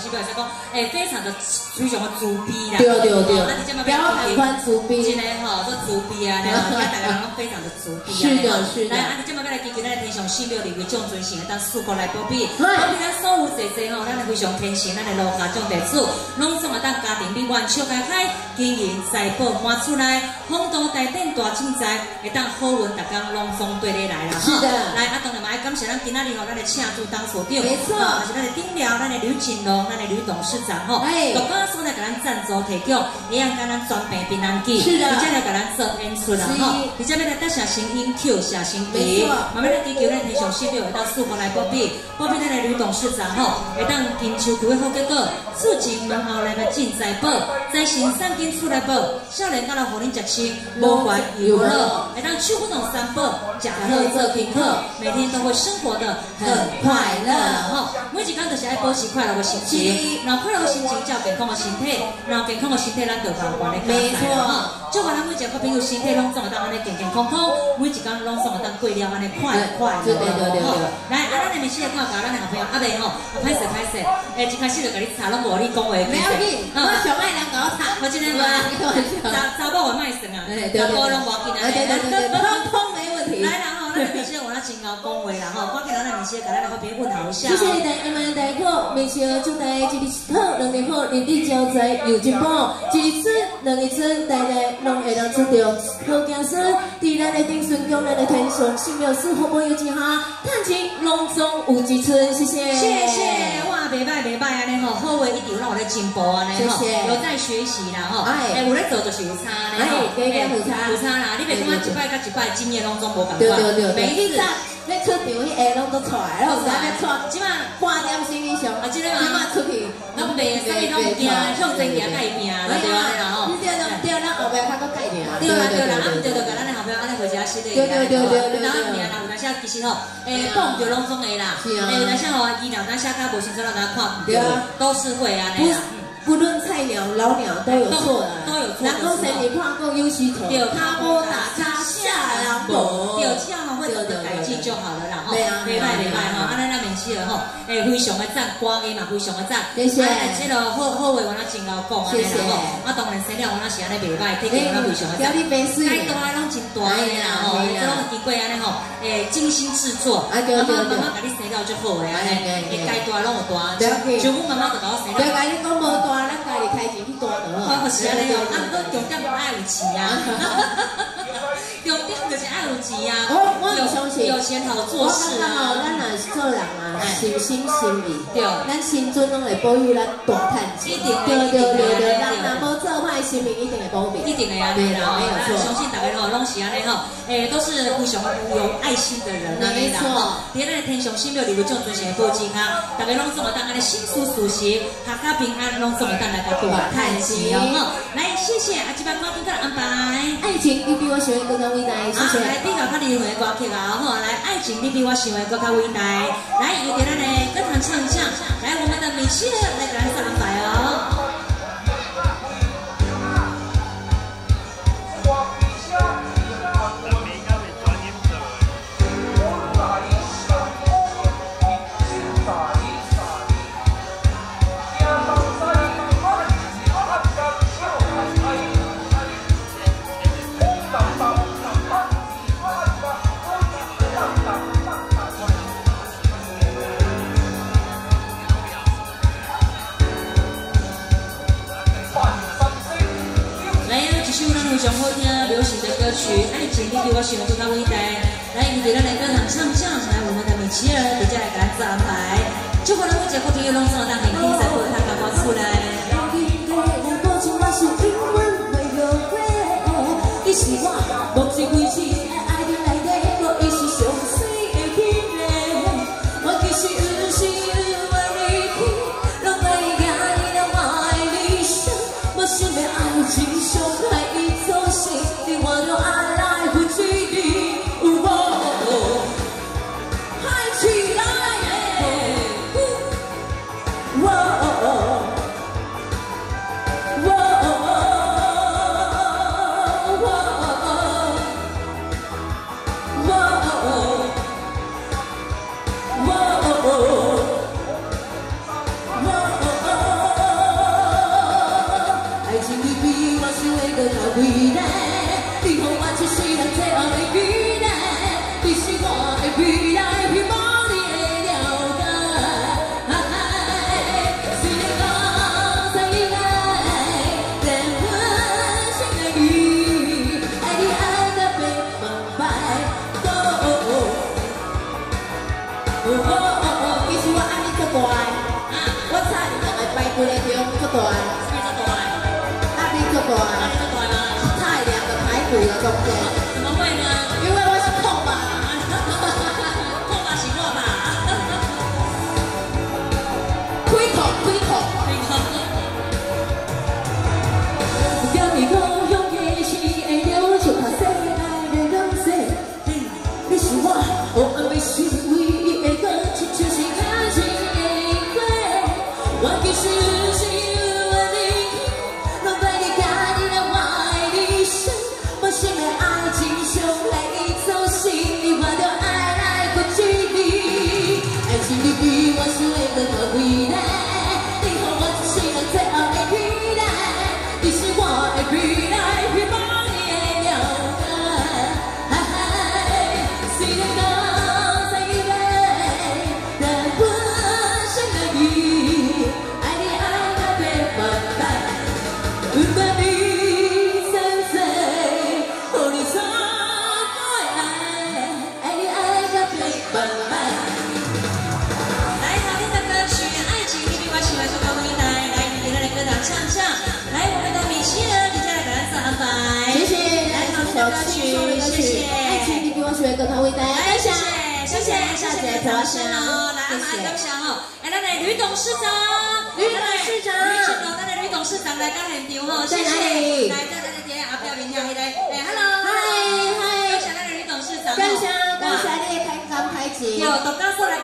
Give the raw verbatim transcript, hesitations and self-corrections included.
是表示讲，诶，非常的非常的自卑啦。 对对对， 不要太宽自卑。 真的吼，都自卑啊，然后大家人拢非常的自卑啊。 是的，是的。 来，啊，你这么个来祈求咱天上四六里面种尊型，当四国来保庇，保庇咱所有姐姐吼，咱非常天神，咱的路下种地主，拢总啊当家庭美满笑开开，金银财宝满出来，风度大典大精彩，会当好运大家拢总对你来啦。 是的。 来，啊，当然嘛爱感谢咱今仔日吼，咱的请主当所长， 没错， 还是咱的顶寮，咱的吕锦龙，咱的吕董事长吼， 哎， 都刚说来给咱赞助提供，一样跟咱专备平安记， 是的， 而且来给咱做演出啦吼，而且要来得下声音 Q 下声音，慢慢来祈求咱天上四六会到四方来保庇，保庇咱的吕董事长吼，会当金秋球的好结果，出钱门后来个进财宝，财神三金出来宝，少年到了互恁食青，无管有乐，会当手不动三宝，食好做品客，每天都会生活的很快乐吼，每一天都是爱保持快乐的心情，然后快乐的心情才有健康的身体，然后健康的身体咱就慢慢的加载吼，祝福咱每一个朋友身体拢总会当安尼健健康康，每一天拢总会当过了安尼快快乐乐吼。来，啊，咱的面试的看法，咱的好朋友阿妹吼，歹势歹势，诶，一开始就甲你查拢无你讲话。 没要紧，我上爱人甲我查， 我真的吗？查查某我卖神啊，查某拢无紧啊， 对对对对，通通没问题。 来啦吼，咱面试我那真高讲话啦吼，赶紧咱的面试甲咱的好朋友问候一下。 谢谢大家，晚大好，面试祝大家一日好，两日好，日日招财有进步，一日春，两日春，大家拢会当出着好行顺，伫咱的顶顺宫，咱的天上圣庙师好朋友之下，探亲隆重有一春，谢谢。 谢谢，哇，袂歹袂歹安尼吼，好话一直让我咧进步安尼吼，有在学习啦吼，哎，有咧做就是有差呢吼， 哎，有差有差啦，你袂感觉一摆甲一摆经验拢总无共款， 对对对， 每一次。 咧出场，迄下拢都出来，然后咱咧出，即马半点钟以上， 啊，即个嘛，即马出去， 拢袂，啥物拢唔惊，向前行改变啦，对啊，啦吼。 对啦，对啦，后壁较搁改变。 对啦对啦，啊，毋对就甲咱的后壁安尼回一下新的。 对对对对对。 然后名啦，有当时其实吼，诶，讲着拢总会啦，诶，有当时吼，伊若当写甲无清楚，让大家看唔对，都是会安尼啦。 不论菜鸟老鸟都有错的， 都有错。 人讲生日看讲有需求，他波打叉下人无， 对，这样吼会懂得改进就好了啦吼。 对啊， 袂歹袂歹吼，安尼咱面试了吼，诶，非常的赞，歌艺嘛非常的赞。 谢谢。 啊，这个好好话我那真够讲安尼啦吼。啊，当然生了我那是安尼袂歹，听起我那非常的赞。该大的拢真大的啦吼，这拢经过安尼吼，诶，精心制作， 啊对对对， 妈妈甲你生了就好诶安尼，诶，该大拢有大，就就阮妈妈就甲我生了。 对，甲你讲无大。咱家己开钱去大的哦，是安尼哦，啊，不过重点爱有钱啊，重点就是爱有钱啊。 我我有相信， 有钱好做事啊。 咱若是做人啊，心心心理， 对， 咱心尊拢会保佑咱大趁钱。 一定对对对对，咱若无做歹，心灵一定会保庇。 一定会安尼啦， 没有错。 相信大家吼，拢是安尼吼，诶，都是非常有爱心的人啊， 没错。 伫咱的天上神庙里有种尊神的保证啊，大家拢总会当安尼心思熟悉，阖家平安，拢总会当来个大趁钱哦。来，谢谢啊，这摆歌曲给安排。 爱情，你比我想的更加伟大，谢谢。 来，比较较厉害的歌曲啊，吼，来，爱情你比我想的更加伟大。来，由咱的歌坛唱将，来我们的米歇尔来给咱做安排哦。非常好听流行的歌曲《爱情你比我想的更加伟大》，来迎接咱的歌坛唱将，来我们的米奇尔，大家来给咱做安排。祝福咱每一个朋友拢做当年轻，才不会太赶快出来。你是我目前为止爱情内底，我伊是上水的迄个，我其实有时有爱你去，拢爱你爱你了我的理想，我想要爱情伤害。你我就爱来不及的，哦，嗨起来！ 未来，你予我一世人最后的期待，你是我的未来，希望你会了解。虽然讲再依赖，但我心爱你，爱你爱到百万摆。哦哦哦哦哦哦，其实我爱你足大，我差点两个摆几个中足大，爱你足大，差两个排骨的中间。 怎么会呢？ 因为我是空吧， 空吧是我吧？ 开口开口。今日我用的是会了就怕世界的人生，你是我黑暗的心唯一的光，亲像是感情的花。我其实是有你，拢对你家己来我的理想，我心的爱情上来一走心，你我着爱来不距离，爱情你比我想的更加伟大，你予我一世人最后的期待，你是我的未来，希望你会了解。虽然讲再依赖，但我心爱你，爱你爱到百万摆，不管你三岁，予你所有的爱，爱你爱到百万摆。 来，好听的歌曲《爱情你比我喜欢更加伟大》，来，你给他的歌唱唱唱。来，我们的米歇尔，你家来给他上安排。 谢谢， 来，好听的歌曲，谢谢。 爱情你比我喜欢更加伟大， 来，谢感谢，谢谢，谢谢你的掌声哦。来，阿妈感谢哦。哎，咱的吕董事长， 吕董事长吕董，咱的吕董事长来到现场哦，谢谢。来，在咱的底下阿表面条，迄个，哎 ，hello， 嗨嗨， 感谢咱的吕董事长。 感谢感谢你的开工开钱。 有，都告诉来。